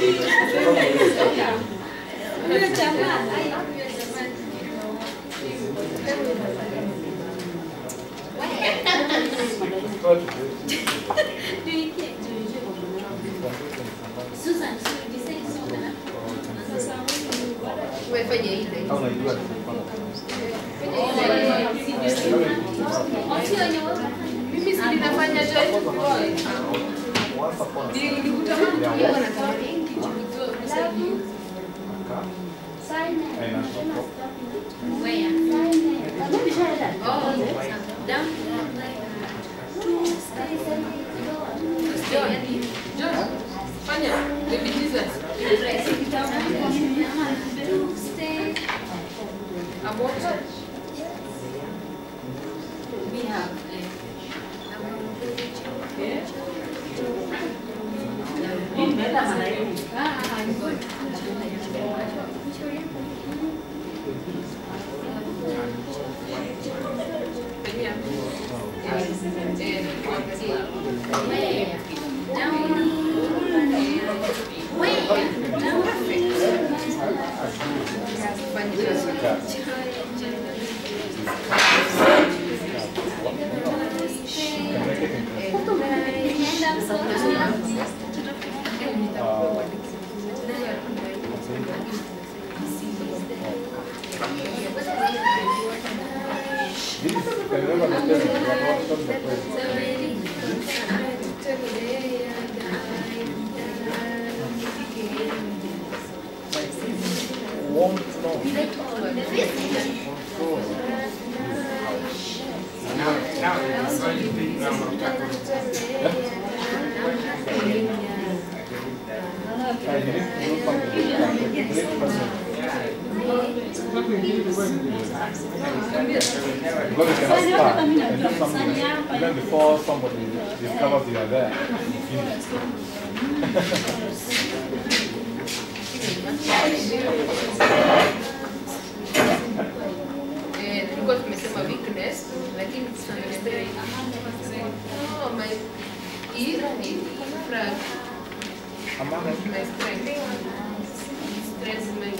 Susan, fanya ile. Mimi si ninafanya joy. Nilikuta mama anataka where? Oh, down. John, fanya baby Jesus. About we have even before somebody discovers you are there. Tulikuwa tumesema weakness, lakini my strength. Stress my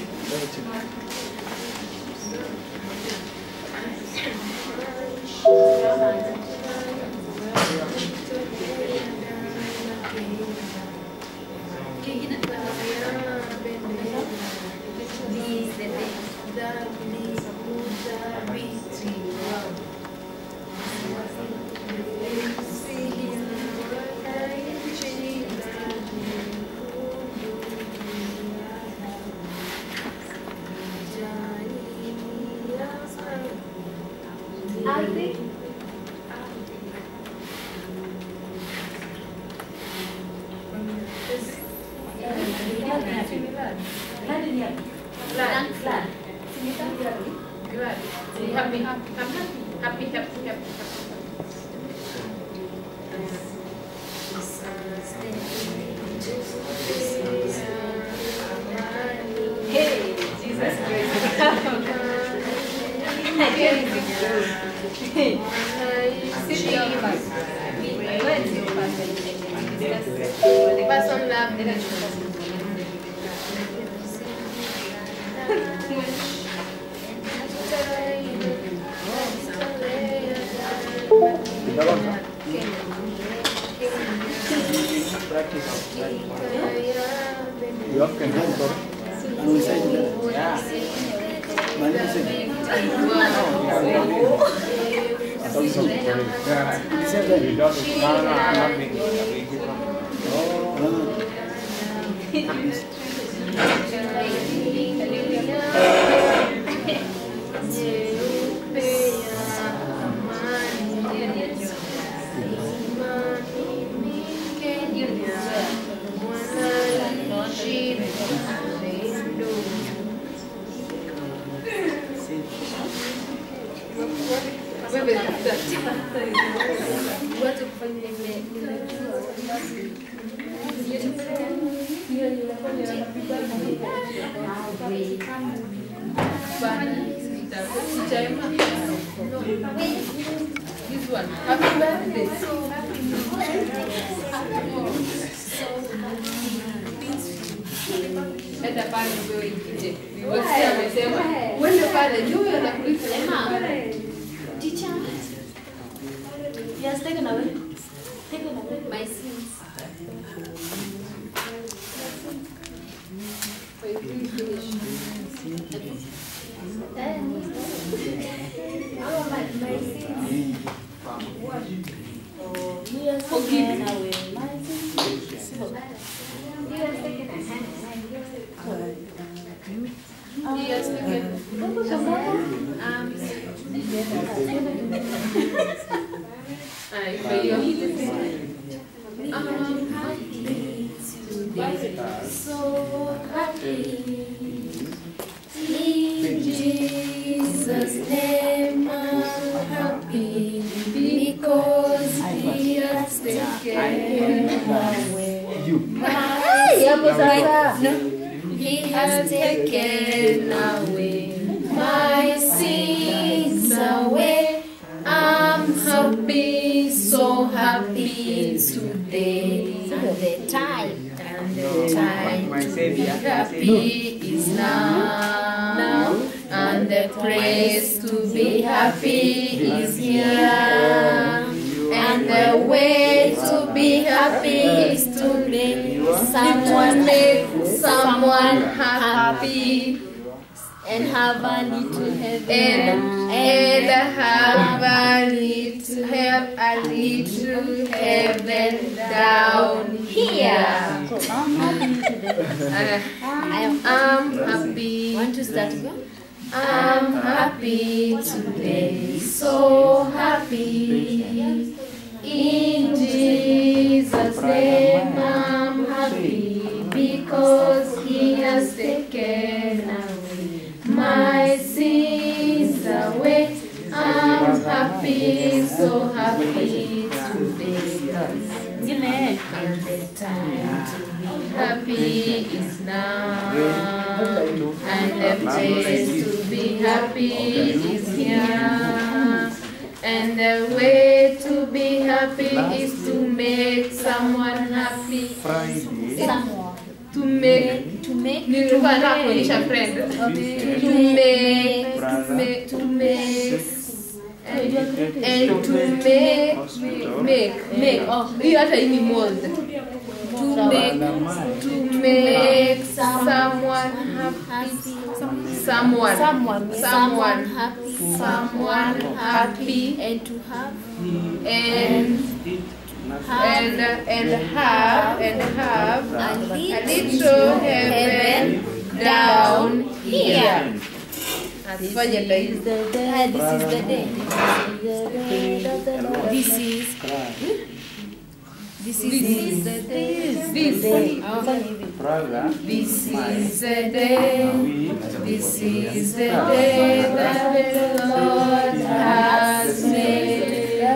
this one. Happy birthday. enda pale wewe ikije. Nimesikia amesema uende pale juu na kulipa Teacher, yes, take it away. Take it away. My sins. So you will finish. My sins. Forgive me. Yes, okay. So happy in Jesus' name. I'm happy because He has taken away He has taken away my sins away. I'm happy, so happy today. And the time to be happy is now. And the place to be happy is here. And the way to be happy is to make someone happy. And have a little heaven. And have a little heaven down here. So I'm happy today. I'm happy. Want to start again? I'm happy today. So happy. In Jesus' name I'm happy because He has taken away my sins away. I'm happy, so happy today. And the time to be happy is now. And the place to be happy is here. And the way to be happy is to make someone happy. Someone. To make nilikuwa nataka kuonyesha friend. To make hiyo hata hii ni mold. To make someone happy. Someone happy And to have have a little heaven down here. Asifanye this is the day. This is the day. This is the day. This is the day that the Lord has made.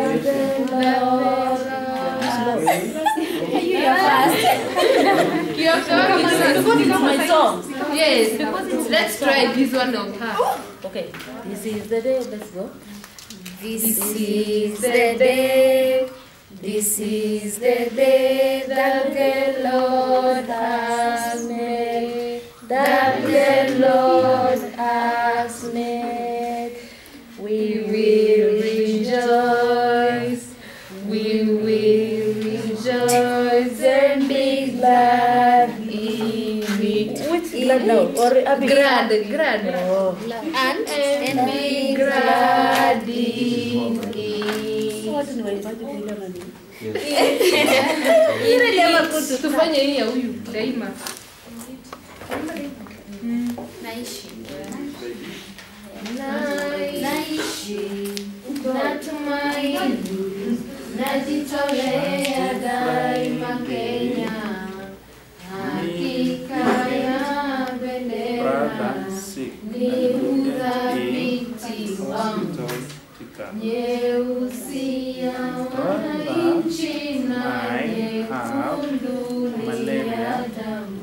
It's my song. Yes, let's try this one of her. Okay, this is the day. Let's go. This is the day. This is the day that the Lord has made. That the Lord has made. We will rejoice. We will rejoice and be glad in it. Which glad now? Or Glad. Oh. And be glad in it. Tufanye hii ya huyu daima. Naishi, natumaini, najitolea daima Kenya. Hakika ya bendera ni udhabiti wangu. Nyeusi ya wananchi na nyekundu ni ya damu.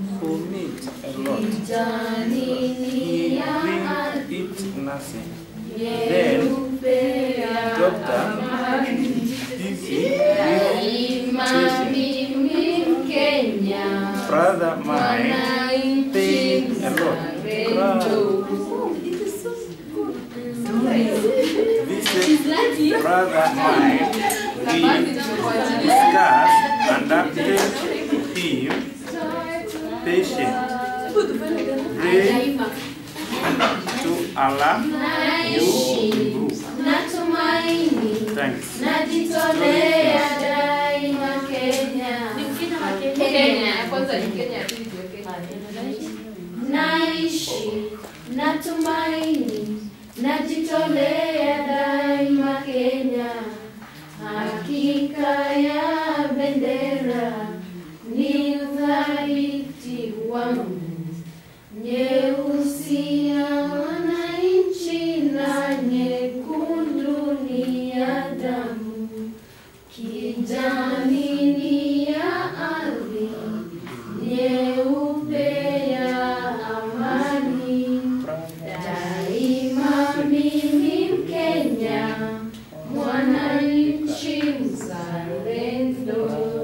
Kijani ni ya ardhi, nyeupe ya amani. Daima mimi Mkenya, mwananchi This is brother mine. We discussed and updated him patient. Pray to Allah. You improve. Thanks. Najitolea daima Kenya. Kenya. Kwanza ni Kenya, pili ndio Kenya. Naishi natumaini, najitolea daima Kenya. Hakika ya bendera ni uthabiti wangu. Nyeusi ya wananchi na nyekundu ni ya damu. Kijani ni ya ardhi, nyeupe ya amani. Daima mimi Mkenya, mwananchi mzalendo.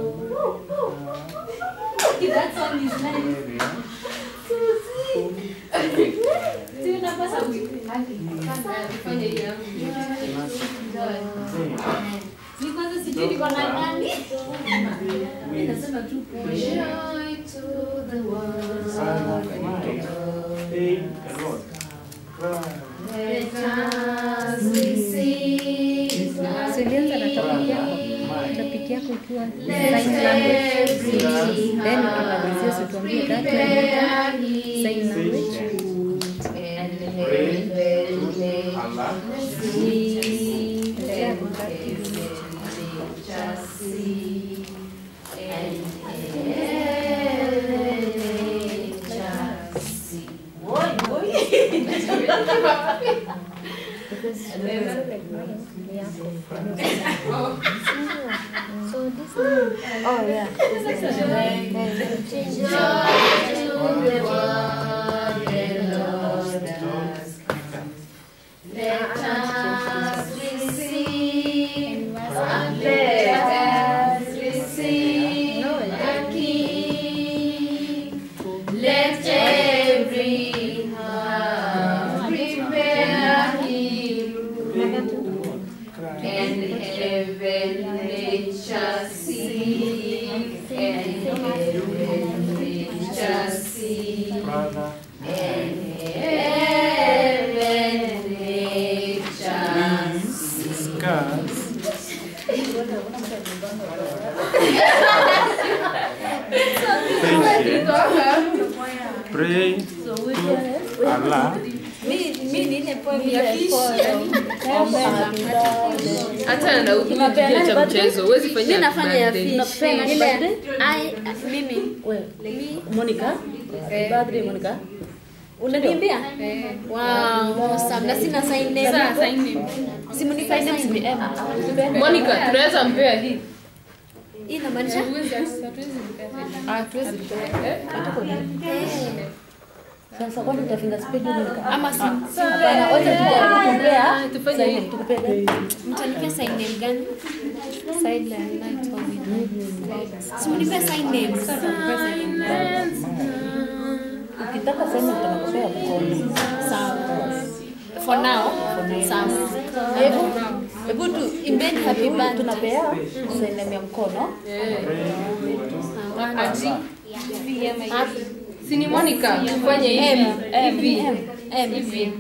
That song is nice. Joy to the world. Let us receive. Silianza na topic yako ikiwa sign language. Then ukimalizia situambie that sign language. So this one, oh yeah, Let us receive, let us receive a king. Let every heart prepare him, and heaven nature see, and heaven nature see, and pray to Allah. Hata na ukipiga cha mchezo huwezi fanya nafanya ya birthday. fish. Mimi Monica. Birthday Monica. Unaniambia? Wow, sana sina sign name. Sasa sign name. Simu ni sign name. Monica, tunaweza mpea hii. Hii inamaanisha Hatuwezi sasa kwani utafinga speed Monica? Ama simu. Hapana, wacha tukumbea. tufanye hii. Tukupende. mtanipea sign name gani? Sign name. Simu nipe sign name. Ukitaka sema utanakopea mkono. Sawa. For now. Sawa. Hebu tu imbeni happy birthday tunapea sign name ya mkono. Ati. Sini Monica, tufanye hivi. Hivi. Hivi.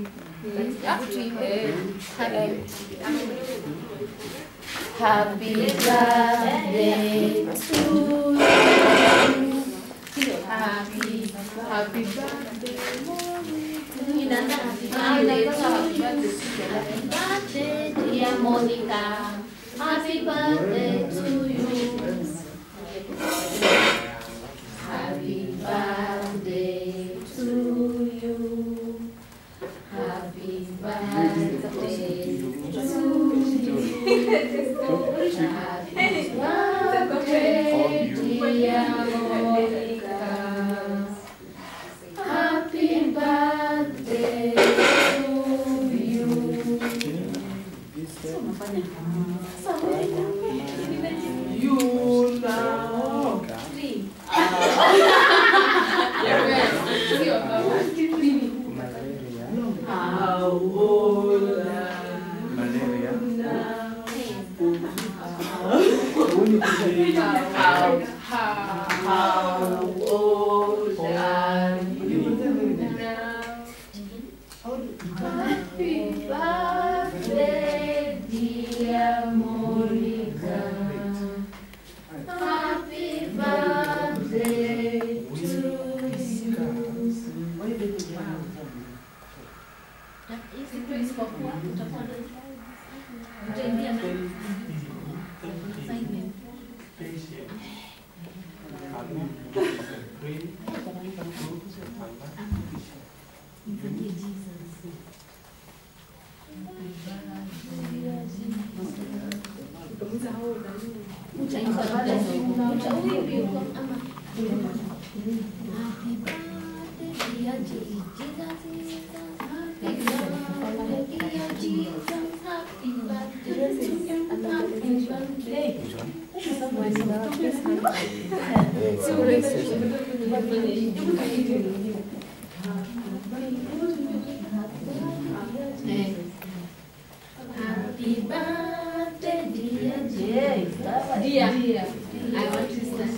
Happy birthday to you. Happy birthday. Happy birthday, dear Monica. Happy birthday to you. Happy birthday to you. Happy birthday to you. Happy birthday, dear Monica. Happy birthday to you. You now. isipokuwa utakuwa utaingia na assignment. Happy birthday, dear Jesus. Dear, I want to stand.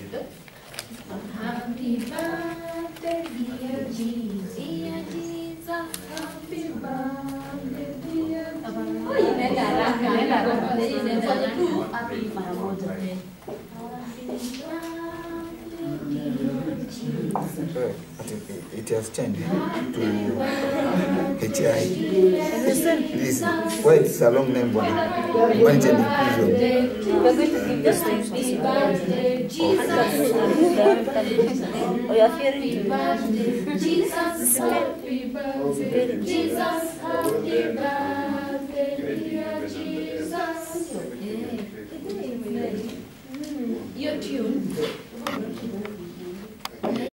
Happy birthday, dear Jesus. Dear Jesus, happy birthday, dear Jesus. Oh, inaenda haraka. Fanya tu happy mara moja. Happy birthday, dear Jesus. It has changed to HI. This, why it's a long name, one change Oh, you're fearing Jesus, happy birthday, Jesus, happy birthday, dear Jesus. Your tune.